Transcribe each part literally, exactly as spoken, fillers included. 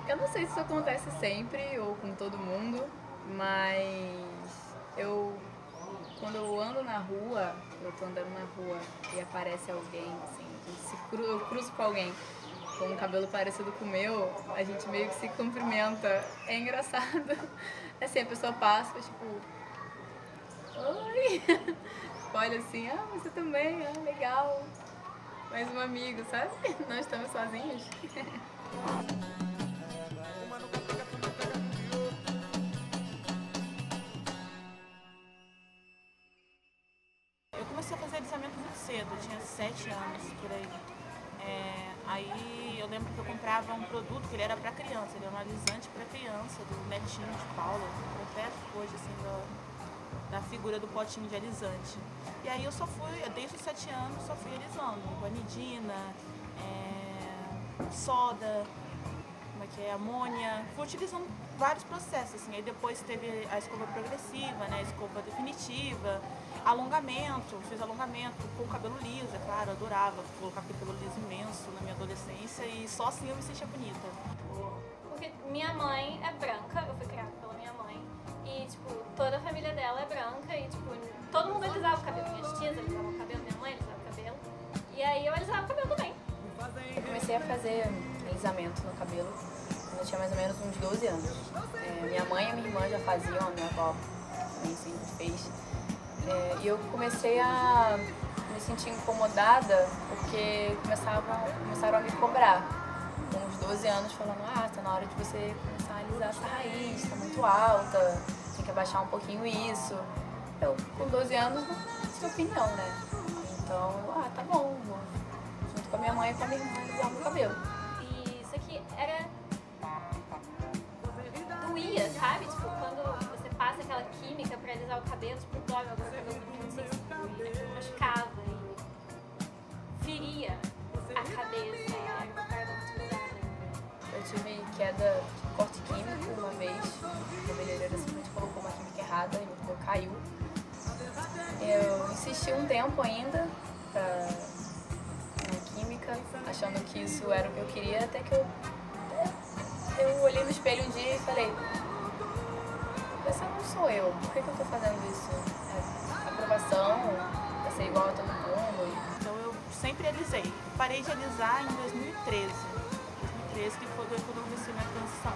Eu não sei se isso acontece sempre ou com todo mundo, mas eu, quando eu ando na rua, eu tô andando na rua e aparece alguém, assim, a gente se cru, eu cruzo com alguém com um cabelo parecido com o meu, a gente meio que se cumprimenta. É engraçado. Assim, a pessoa passa, tipo, oi! Olha assim, ah, você também, ah, legal. Mais um amigo, sabe? Não estamos sozinhos. Eu comecei a fazer alisamento muito cedo, eu tinha sete anos, por aí. É, aí eu lembro que eu comprava um produto que ele era para criança, ele era um alisante para criança, do Netinho de Paula, até hoje, assim, da, da figura do potinho de alisante. E aí eu só fui, desde os sete anos, só fui alisando, guanidina, é, soda, como é que é, amônia, fui utilizando vários processos, assim. Aí depois teve a escova progressiva, né, a escova definitiva, alongamento, fiz alongamento com o cabelo liso, é claro, eu adorava colocar aquele cabelo liso imenso na minha adolescência e só assim eu me sentia bonita. Porque minha mãe é branca, eu fui criada pela minha mãe, e tipo, toda a família dela é branca e tipo, todo mundo alisava o cabelo, minhas tias alisavam o cabelo, minha mãe alisava o cabelo, e aí eu alisava o cabelo também. Eu comecei a fazer alisamento no cabelo quando eu tinha mais ou menos uns doze anos. É, minha mãe e minha irmã já faziam, a minha avó também sempre fez. É, e eu comecei a me sentir incomodada porque começavam, começaram a me cobrar com uns doze anos, falando: ah, tá na hora de você começar a alisar essa raiz, tá muito alta, tem que abaixar um pouquinho isso. Eu, com doze anos, não tinha opinião, né? Então, eu, ah, tá bom, vou junto com a minha mãe e com a minha irmã alisar o meu cabelo. E isso aqui era... doía, sabe? Tipo, quando você passa aquela química pra alisar o cabelo, tipo, dói meu cabelo, não sei se doía, machucava e feria a cabeça, e era uma parada muito bizarra. Eu tive queda de corte químico uma vez, o cabeleireiro simplesmente colocou uma química errada e meu cabelo caiu. Eu insisti um tempo ainda pra, na química, achando que isso era o que eu queria, até que eu, eu olhei no espelho um dia e falei: essa não sou eu, por que, que eu tô fazendo isso? É aprovação, pra ser igual a todo mundo. Então eu sempre alisei. Parei de alisar em dois mil e treze. dois mil e treze que foi quando eu comecei minha transição.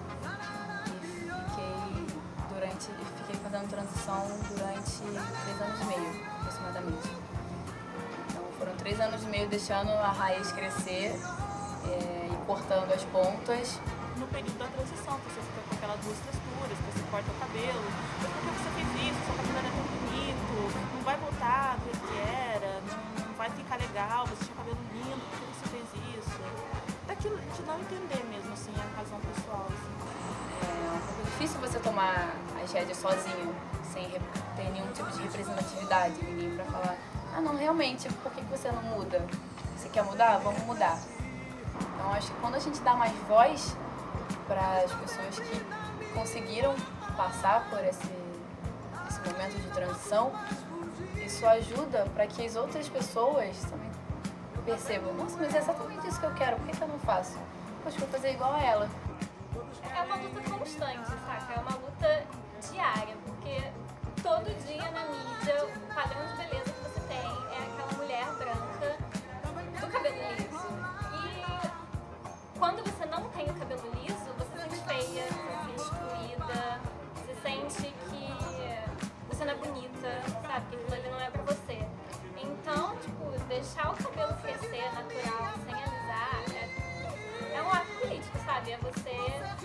E fiquei, durante, fiquei fazendo transição durante três anos e meio, aproximadamente. Então foram três anos e meio deixando a raiz crescer é, e cortando as pontas. No período da transição, que você fica com aquelas duas texturas, que você corta o cabelo, mas por que você fez isso? Seu cabelo era tão bonito, não vai voltar do jeito que era, não, não vai ficar legal, você tinha cabelo lindo, por que você fez isso? Daquilo de não entender mesmo, assim, a razão pessoal, assim. É um pouco difícil você tomar as rédeas sozinho, sem ter nenhum tipo de representatividade, ninguém pra falar: ah não, realmente, por que você não muda? Você quer mudar? Vamos mudar. Então acho que quando a gente dá mais voz para as pessoas que conseguiram passar por esse, esse momento de transição, isso ajuda para que as outras pessoas também percebam: nossa, mas é exatamente isso que eu quero, por que, que eu não faço? Poxa, vou fazer igual a ela. É uma luta constante, saca? É uma luta diária, porque todo dia na mídia o padrão de beleza que você tem é aquela mulher branca do cabelo liso. E quando você não tem o cabelo liso, você se sente feia, você se sente excluída, você sente que você não é bonita, sabe? Que aquilo ali não é pra você. Então, tipo, deixar o cabelo crescer natural, sem alisar, é, é um ato político, sabe? É você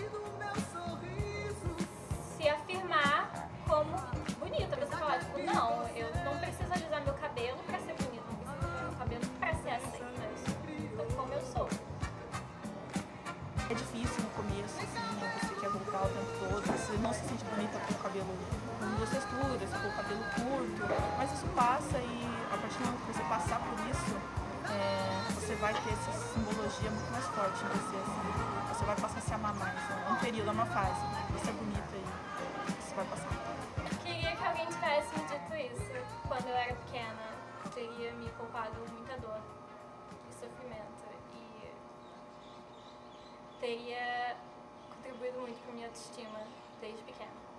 se afirmar como bonita. Você falar, tipo, não, eu não preciso alisar meu cabelo pra ser bonita, não preciso alisar meu cabelo pra ser aceita. Eu sou como eu sou. É difícil no começo, assim, você quer voltar o tempo todo, você não se sente bonita com o cabelo com duas texturas, com o cabelo curto, mas isso passa e a partir do momento que você passar por isso, é, você vai ter essa simbologia muito mais forte em você, assim, você vai passar a se amar mais, é um período, é uma fase, você é bonita e isso vai passar. Queria que alguém tivesse me dito isso quando eu era pequena, teria me poupado muita dor e sofrimento e teria contribuído muito pra minha autoestima desde pequena.